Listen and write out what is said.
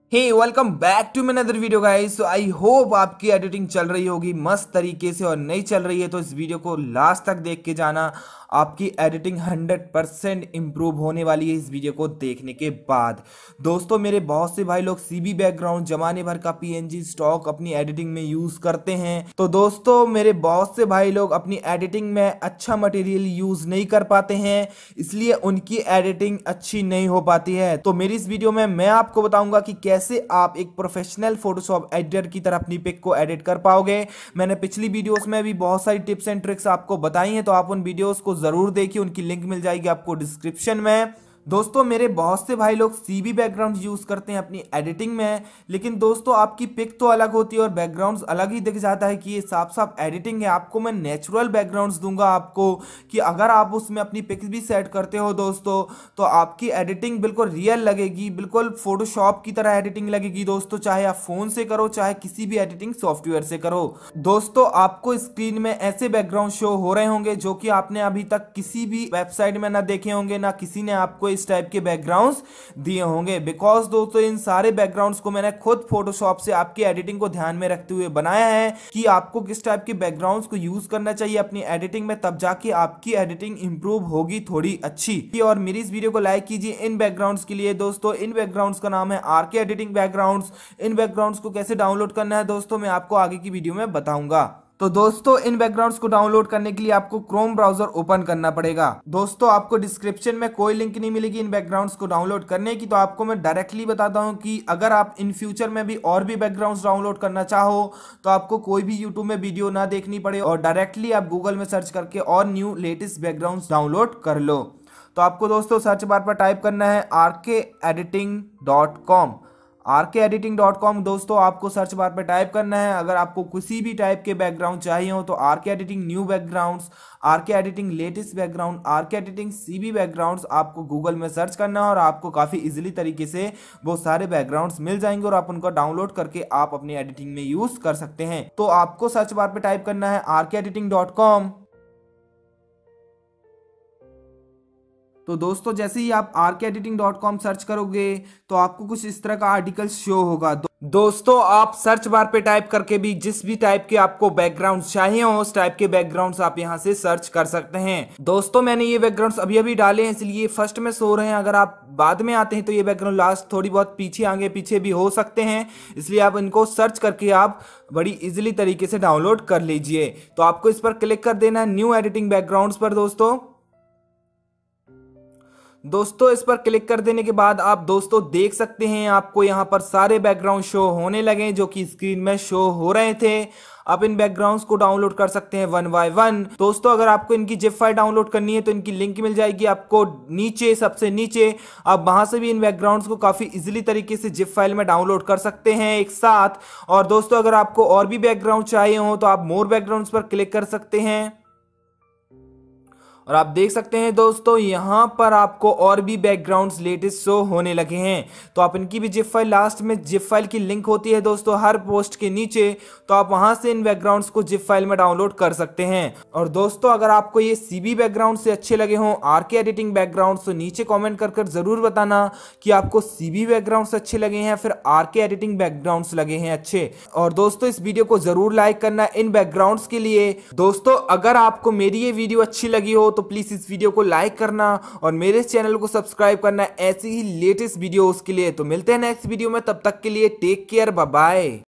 Hey welcome back to my other video guys. So I hope आपकी editing चल रही होगी मस्त तरीके से, और नहीं चल रही है तो इस वीडियो को लास्ट तक देख के जाना। आपकी एडिटिंग 100% इम्प्रूव होने वाली है इस वीडियो को देखने के बाद। दोस्तों, मेरे बहुत से भाई लोग सीबी बैकग्राउंड जमाने भर का पीएनजी स्टॉक अपनी एडिटिंग में यूज करते हैं। तो दोस्तों, मेरे बहुत से भाई लोग अपनी एडिटिंग में अच्छा मटेरियल यूज नहीं कर पाते हैं, इसलिए उनकी एडिटिंग अच्छी नहीं हो पाती है। तो मेरी इस वीडियो में मैं आपको बताऊंगा कि कैसे आप एक प्रोफेशनल फोटोशॉप एडिटर की तरह अपनी पिक को एडिट कर पाओगे। मैंने पिछली वीडियोस में भी बहुत सारी टिप्स एंड ट्रिक्स आपको बताई हैं, तो आप उन वीडियोस को जरूर देखिए, उनकी लिंक मिल जाएगी आपको डिस्क्रिप्शन में। दोस्तों, मेरे बहुत से भाई लोग सीबी बैकग्राउंड यूज करते हैं अपनी एडिटिंग में, लेकिन दोस्तों आपकी पिक तो अलग होती है और बैकग्राउंड्स अलग ही दिख जाता है कि ये साफ साफ एडिटिंग है। आपको मैं नेचुरल बैकग्राउंड्स दूंगा आपको, कि अगर आप उसमें अपनी पिक भी सेट करते हो दोस्तों, तो आपकी एडिटिंग बिल्कुल रियल लगेगी, बिल्कुल फोटोशॉप की तरह एडिटिंग लगेगी दोस्तों। चाहे आप फोन से करो, चाहे किसी भी एडिटिंग सॉफ्टवेयर से करो। दोस्तों, आपको स्क्रीन में ऐसे बैकग्राउंड शो हो रहे होंगे जो कि आपने अभी तक किसी भी वेबसाइट में ना देखे होंगे, ना किसी ने आपको इस टाइप के बैकग्राउंड्स दिए होंगे। बिकॉज दोस्तों, इन सारे बैकग्राउंड्स को मैंने खुद फोटोशॉप से आपकी एडिटिंग को ध्यान में रखते हुए बनाया है कि आपको किस टाइप के बैकग्राउंड्स को यूज करना चाहिए अपनी एडिटिंग में, तब जाके आपकी एडिटिंग इंप्रूव होगी थोड़ी अच्छी। और मेरी इस वीडियो को लाइक कीजिए इन बैकग्राउंड्स के लिए। दोस्तों, इन बैकग्राउंड्स का नाम है आरके एडिटिंग बैकग्राउंड्स। इन बैकग्राउंड्स को कैसे डाउनलोड करना है दोस्तों, मैं आपको आगे की वीडियो में बताऊंगा। तो दोस्तों, इन बैकग्राउंड्स को डाउनलोड करने के लिए आपको क्रोम ब्राउजर ओपन करना पड़ेगा। दोस्तों, आपको डिस्क्रिप्शन में कोई लिंक नहीं मिलेगी इन बैकग्राउंड्स को डाउनलोड करने की, तो आपको मैं डायरेक्टली बताता हूं कि अगर आप इन फ्यूचर में भी और भी बैकग्राउंड्स डाउनलोड करना चाहो, तो आपको कोई भी यूट्यूब में वीडियो ना देखनी पड़े और डायरेक्टली आप गूगल में सर्च करके और न्यू लेटेस्ट बैकग्राउंड्स डाउनलोड कर लो। तो आपको दोस्तों सर्च बार पर टाइप करना है rkediting.com। rkediting.com दोस्तों आपको सर्च बार पे टाइप करना है। अगर आपको किसी भी टाइप के बैकग्राउंड चाहिए हो तो RK editing new backgrounds, RK editing latest background, RK editing CB backgrounds आपको गूगल में सर्च करना है और आपको काफ़ी इजीली तरीके से वो सारे बैकग्राउंड्स मिल जाएंगे और आप उनको डाउनलोड करके आप अपनी एडिटिंग में यूज़ कर सकते हैं। तो आपको सर्च बार पे टाइप करना है rkediting.com। तो दोस्तों, जैसे ही आप rkediting.com सर्च करोगे तो आपको कुछ इस तरह का आर्टिकल शो होगा। दोस्तों, आप सर्च बार पे टाइप करके भी जिस भी टाइप के आपको बैकग्राउंड चाहिए हो उस टाइप के बैकग्राउंड्स आप यहां से सर्च कर सकते हैं। दोस्तों, मैंने ये बैकग्राउंड्स अभी अभी डाले हैं, इसलिए फर्स्ट में शो रहे हैं। अगर आप बाद में आते हैं तो ये बैकग्राउंड लास्ट थोड़ी बहुत पीछे आगे पीछे भी हो सकते हैं, इसलिए आप इनको सर्च करके आप बड़ी इजीली तरीके से डाउनलोड कर लीजिए। तो आपको इस पर क्लिक कर देना है न्यू एडिटिंग बैकग्राउंड्स पर। दोस्तों, इस पर क्लिक कर देने के बाद आप दोस्तों देख सकते हैं आपको यहाँ पर सारे बैकग्राउंड शो होने लगे जो कि स्क्रीन में शो हो रहे थे। आप इन बैकग्राउंड्स को डाउनलोड कर सकते हैं वन बाय वन। दोस्तों, अगर आपको इनकी जिप फाइल डाउनलोड करनी है तो इनकी लिंक मिल जाएगी आपको नीचे, सबसे नीचे। आप वहां से भी इन बैकग्राउंड्स को काफी इजीली तरीके से जिप फाइल में डाउनलोड कर सकते हैं एक साथ। और दोस्तों, अगर आपको और भी बैकग्राउंड चाहिए हो तो आप मोर बैकग्राउंड्स पर क्लिक कर सकते हैं और आप देख सकते हैं दोस्तों यहाँ पर आपको और भी बैकग्राउंड्स लेटेस्ट शो होने लगे हैं। तो आप इनकी भी जिप फाइल, लास्ट में जिप फाइल की लिंक होती है दोस्तों हर पोस्ट के नीचे, तो आप वहां से इन बैकग्राउंड्स को जिप फाइल में डाउनलोड कर सकते हैं। और दोस्तों, अगर आपको ये सीबी बैकग्राउंड से अच्छे लगे हों आरके एडिटिंग बैकग्राउंड, तो नीचे कॉमेंट कर जरूर बताना कि आपको सीबी बैकग्राउंड अच्छे लगे हैं फिर आरके एडिटिंग बैकग्राउंड्स लगे हैं अच्छे। और दोस्तों, इस वीडियो को जरूर लाइक करना इन बैकग्राउंड्स के लिए। दोस्तों, अगर आपको मेरी ये वीडियो अच्छी लगी हो तो प्लीज इस वीडियो को लाइक करना और मेरे चैनल को सब्सक्राइब करना ऐसी ही लेटेस्ट वीडियोस के लिए। तो मिलते हैं नेक्स्ट वीडियो में, तब तक के लिए टेक केयर, बाय बाय।